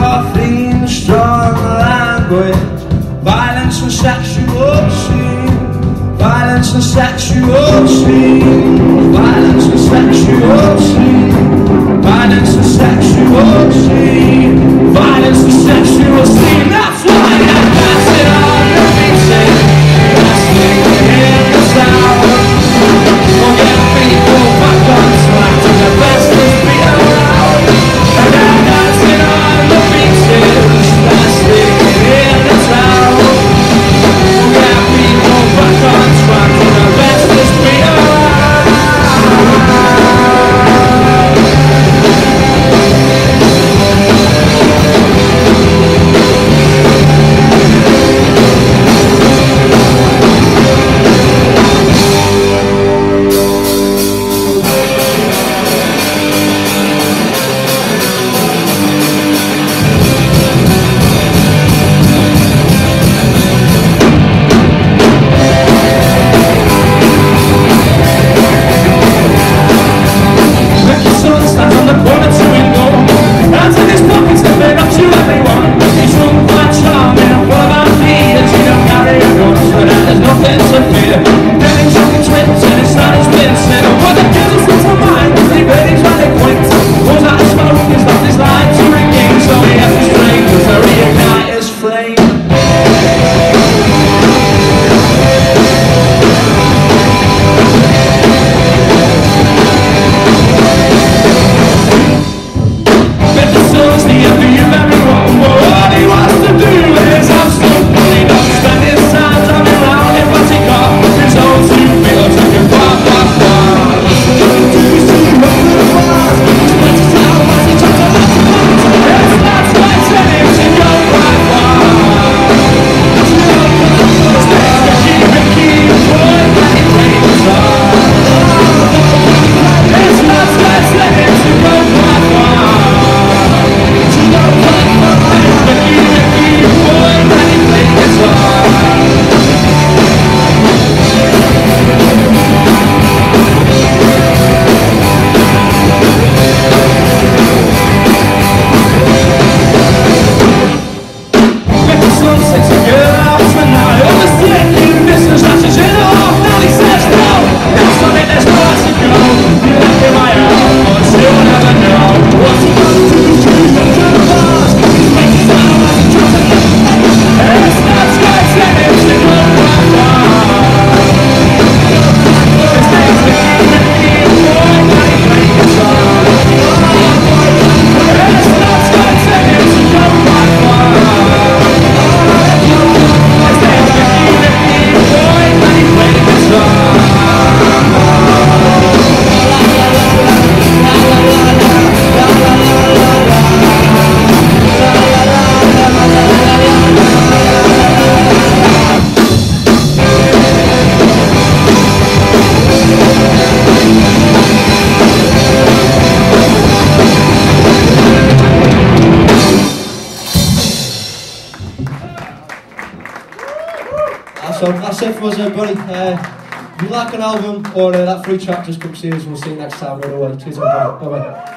coffee and strong language, violence and sexual sin, violence and sexual sin, violence and sexual sin, violence and sexual sin, violence and sexual sin. That's why I pass it on the beating, blasting in the sound. We'll get people back on track to the best that's been around. And I'm dancing on the beating, blasting in the town. We'll get people back on track to the best that's been around. So that's it for us, everybody. If you like an album or that free track, just come see us. We'll see you next time. Right away. Cheers, everybody. Bye bye.